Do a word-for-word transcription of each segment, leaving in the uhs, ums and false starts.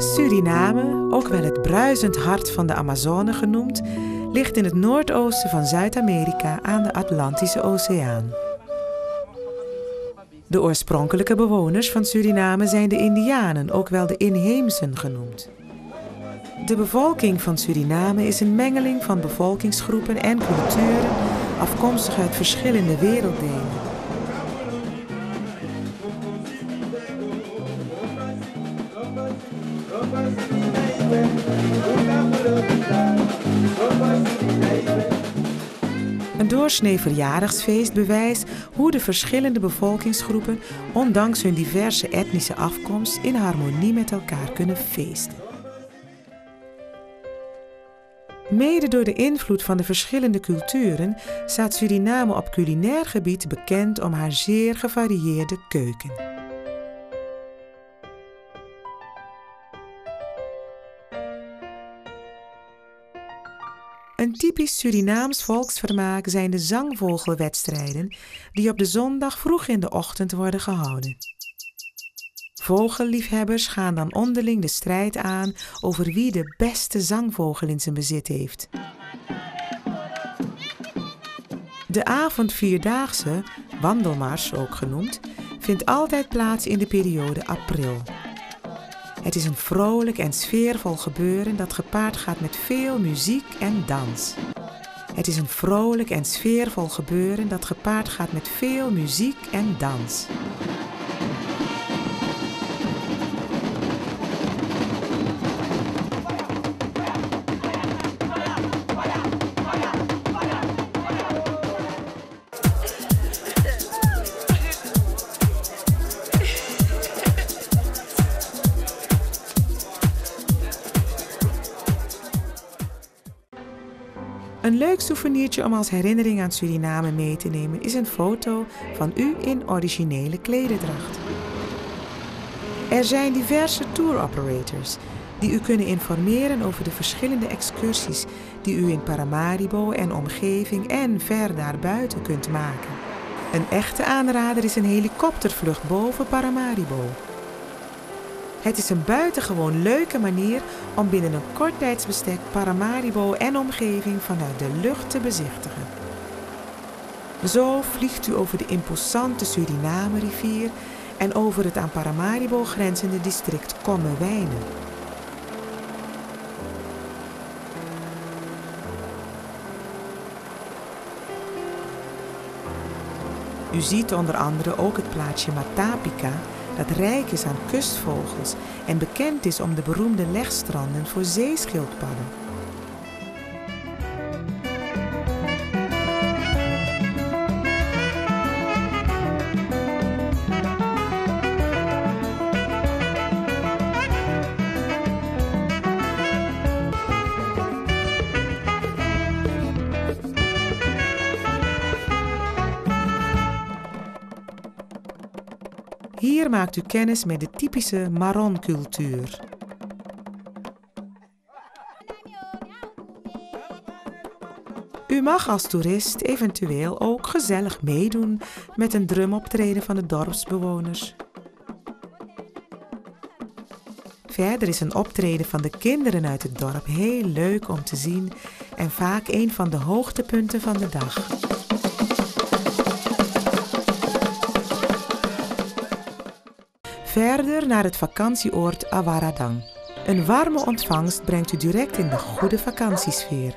Suriname, ook wel het bruisend hart van de Amazone genoemd, ligt in het noordoosten van Zuid-Amerika aan de Atlantische Oceaan. De oorspronkelijke bewoners van Suriname zijn de Indianen, ook wel de inheemsen genoemd. De bevolking van Suriname is een mengeling van bevolkingsgroepen en culturen afkomstig uit verschillende werelddelen. Een doorsnee verjaardagsfeest bewijst hoe de verschillende bevolkingsgroepen, ondanks hun diverse etnische afkomst, in harmonie met elkaar kunnen feesten. Mede door de invloed van de verschillende culturen staat Suriname op culinair gebied bekend om haar zeer gevarieerde keuken. Een typisch Surinaams volksvermaak zijn de zangvogelwedstrijden die op de zondag vroeg in de ochtend worden gehouden. Vogelliefhebbers gaan dan onderling de strijd aan over wie de beste zangvogel in zijn bezit heeft. De avondvierdaagse, wandelmars ook genoemd, vindt altijd plaats in de periode april. Het is een vrolijk en sfeervol gebeuren dat gepaard gaat met veel muziek en dans. Het is een vrolijk en sfeervol gebeuren dat gepaard gaat met veel muziek en dans. Een leuk souvenirtje om als herinnering aan Suriname mee te nemen is een foto van u in originele klederdracht. Er zijn diverse tour operators die u kunnen informeren over de verschillende excursies die u in Paramaribo en omgeving en ver daarbuiten kunt maken. Een echte aanrader is een helikoptervlucht boven Paramaribo. Het is een buitengewoon leuke manier om binnen een kort tijdsbestek Paramaribo en omgeving vanuit de lucht te bezichtigen. Zo vliegt u over de imposante Suriname-rivier en over het aan Paramaribo grenzende district Kommerwijnen. U ziet onder andere ook het plaatsje Matapika, dat rijk is aan kustvogels en bekend is om de beroemde legstranden voor zeeschildpadden. Hier maakt u kennis met de typische Maron-cultuur. U mag als toerist eventueel ook gezellig meedoen met een drumoptreden van de dorpsbewoners. Verder is een optreden van de kinderen uit het dorp heel leuk om te zien en vaak een van de hoogtepunten van de dag. Verder naar het vakantieoord Awaradang. Een warme ontvangst brengt u direct in de goede vakantiesfeer.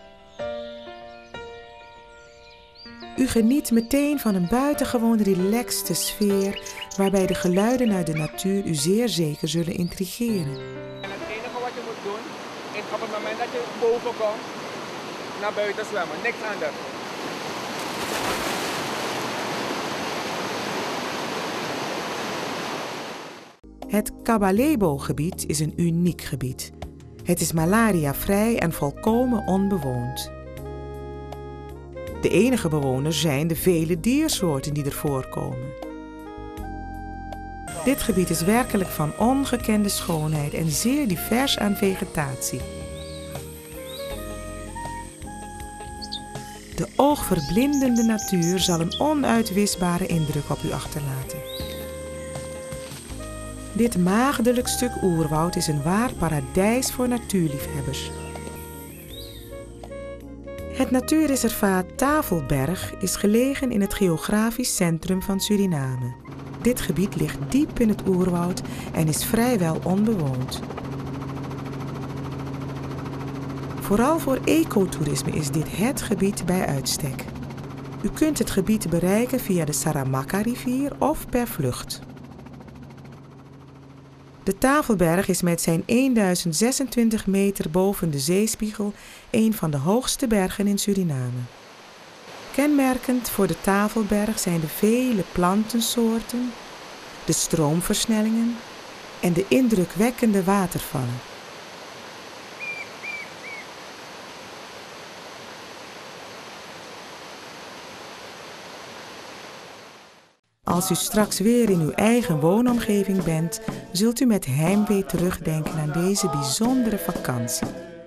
U geniet meteen van een buitengewoon relaxte sfeer, waarbij de geluiden uit de natuur u zeer zeker zullen intrigeren. En het enige wat je moet doen, is op het moment dat je boven komt, naar buiten zwemmen. Niks anders. Het Kabalebo-gebied is een uniek gebied. Het is malariavrij en volkomen onbewoond. De enige bewoners zijn de vele diersoorten die er voorkomen. Dit gebied is werkelijk van ongekende schoonheid en zeer divers aan vegetatie. De oogverblindende natuur zal een onuitwisbare indruk op u achterlaten. Dit maagdelijk stuk oerwoud is een waar paradijs voor natuurliefhebbers. Het natuurreservaat Tafelberg is gelegen in het geografisch centrum van Suriname. Dit gebied ligt diep in het oerwoud en is vrijwel onbewoond. Vooral voor ecotourisme is dit het gebied bij uitstek. U kunt het gebied bereiken via de Saramacca-rivier of per vlucht. De Tafelberg is met zijn eenduizend zesentwintig meter boven de zeespiegel een van de hoogste bergen in Suriname. Kenmerkend voor de Tafelberg zijn de vele plantensoorten, de stroomversnellingen en de indrukwekkende watervallen. Als u straks weer in uw eigen woonomgeving bent, zult u met heimwee terugdenken aan deze bijzondere vakantie.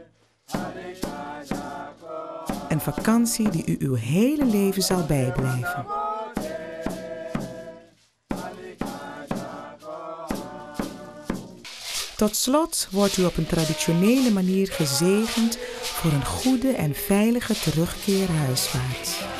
Een vakantie die u uw hele leven zal bijblijven. Tot slot wordt u op een traditionele manier gezegend voor een goede en veilige terugkeer huiswaarts.